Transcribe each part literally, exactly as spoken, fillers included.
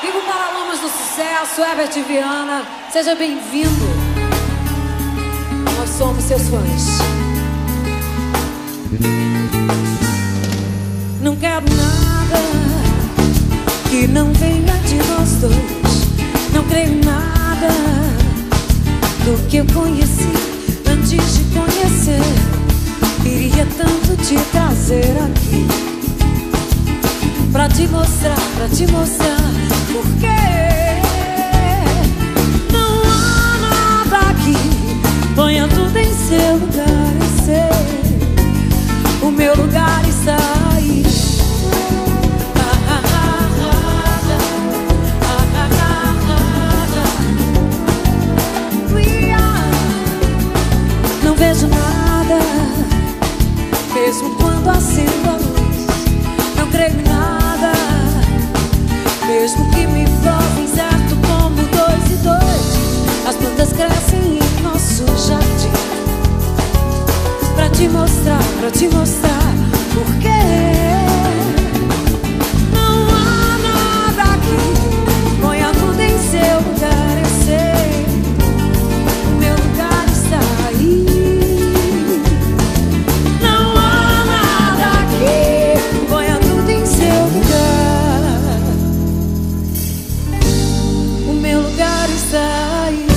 Viva o Paralamas do Sucesso, Herbert Viana. Seja bem-vindo. Nós somos seus fãs. Não quero nada que não venha de nós dois. Não creio em nada do que eu conheci antes de conhecer. Queria tanto te trazer aqui pra te mostrar, pra te mostrar porque não há nada aqui. Ponha tudo em seu lugar, eu sei. O meu lugar está aí. Não vejo nada, mesmo quando acendo a luz. Não creio em nada, mesmo que me provem certo como dois e dois. As plantas crescem em nosso jardim pra te mostrar, pra te mostrar porque não há nada aqui. Ponha tudo em seu lugar, eu sei. O meu lugar está aí. Não há nada aqui. Ponha tudo em seu lugar. O meu lugar está aí.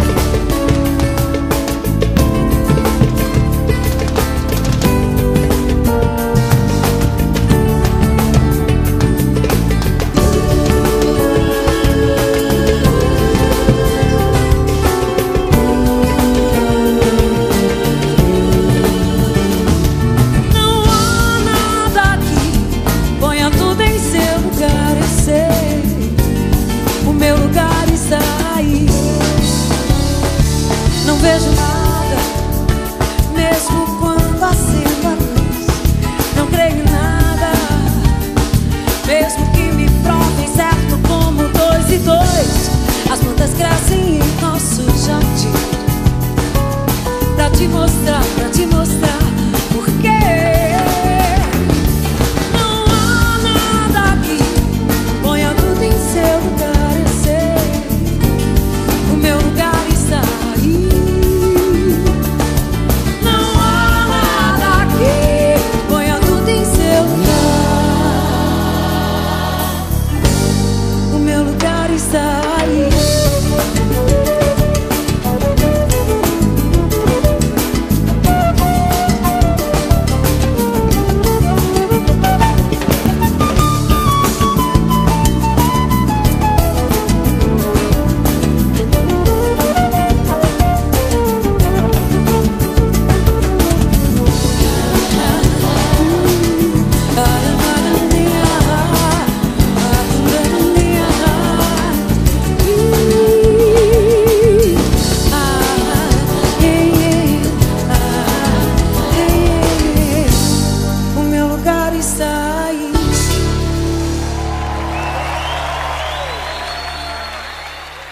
Não vejo nada, mesmo quando acendo a luz. Não creio em nada, mesmo que me provem certo como dois e dois. As plantas crescem em nosso jardim pra te mostrar, pra te mostrar porque não há nada aqui. Ponha tudo em seu lugar, eu sei. O meu lugar está aí. Está